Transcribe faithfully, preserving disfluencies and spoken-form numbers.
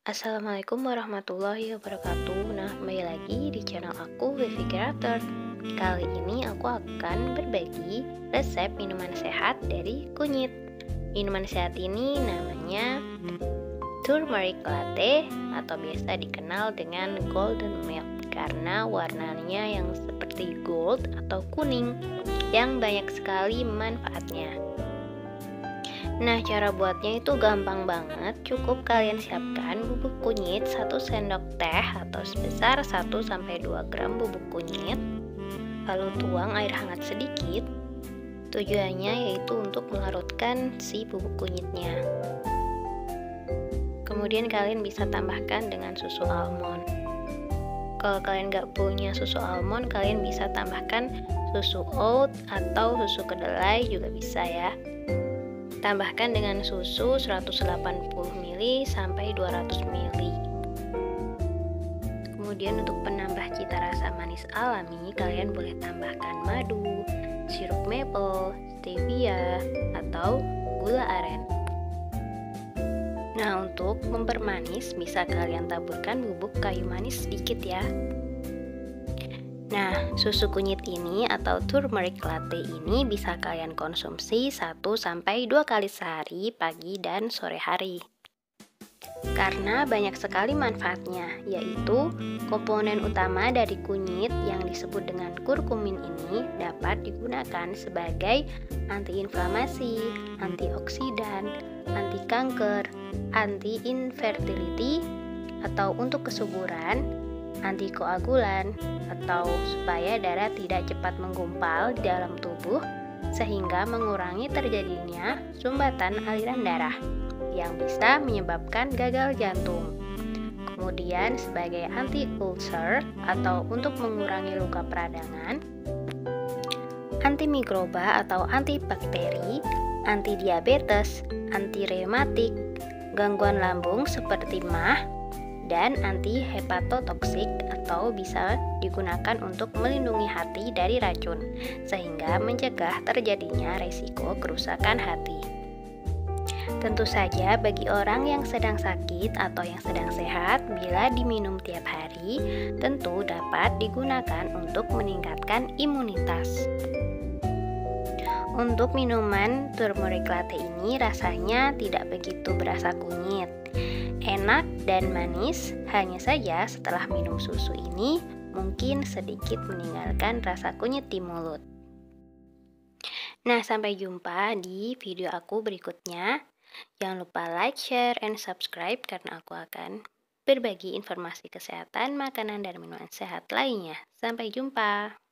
Assalamualaikum warahmatullahi wabarakatuh. Nah, kembali lagi di channel aku, Vivi Creator. Kali ini aku akan berbagi resep minuman sehat dari kunyit. Minuman sehat ini namanya turmeric latte atau biasa dikenal dengan golden milk karena warnanya yang seperti gold atau kuning yang banyak sekali manfaatnya. Nah, cara buatnya itu gampang banget. Cukup kalian siapkan bubuk kunyit satu sendok teh atau sebesar satu sampai dua gram bubuk kunyit. Lalu tuang air hangat sedikit. Tujuannya yaitu untuk melarutkan si bubuk kunyitnya. Kemudian kalian bisa tambahkan dengan susu almond. Kalau kalian nggak punya susu almond, kalian bisa tambahkan susu oat atau susu kedelai juga bisa ya. Tambahkan dengan susu seratus delapan puluh mililiter sampai dua ratus mililiter. Kemudian untuk penambah cita rasa manis alami, kalian boleh tambahkan madu, sirup maple, stevia, atau gula aren. Nah, untuk mempermanis bisa kalian taburkan bubuk kayu manis sedikit ya. Nah, susu kunyit ini atau turmeric latte ini bisa kalian konsumsi satu sampai dua kali sehari, pagi dan sore hari. Karena banyak sekali manfaatnya, yaitu komponen utama dari kunyit yang disebut dengan kurkumin ini dapat digunakan sebagai antiinflamasi, antioksidan, anti kanker, anti infertility atau untuk kesuburan, antikoagulan, atau supaya darah tidak cepat menggumpal di dalam tubuh sehingga mengurangi terjadinya sumbatan aliran darah yang bisa menyebabkan gagal jantung. Kemudian sebagai anti-ulcer atau untuk mengurangi luka peradangan, antimikroba atau antibakteri, anti-diabetes, anti-reumatik, gangguan lambung seperti M A H, dan anti hepatotoksik atau bisa digunakan untuk melindungi hati dari racun sehingga mencegah terjadinya risiko kerusakan hati. Tentu saja bagi orang yang sedang sakit atau yang sedang sehat, bila diminum tiap hari tentu dapat digunakan untuk meningkatkan imunitas. Untuk minuman turmeric latte ini rasanya tidak begitu berasa kunyit. Enak dan manis, hanya saja setelah minum susu ini mungkin sedikit meninggalkan rasa kunyit di mulut. Nah, sampai jumpa di video aku berikutnya. Jangan lupa like, share, and subscribe karena aku akan berbagi informasi kesehatan, makanan, dan minuman sehat lainnya. Sampai jumpa.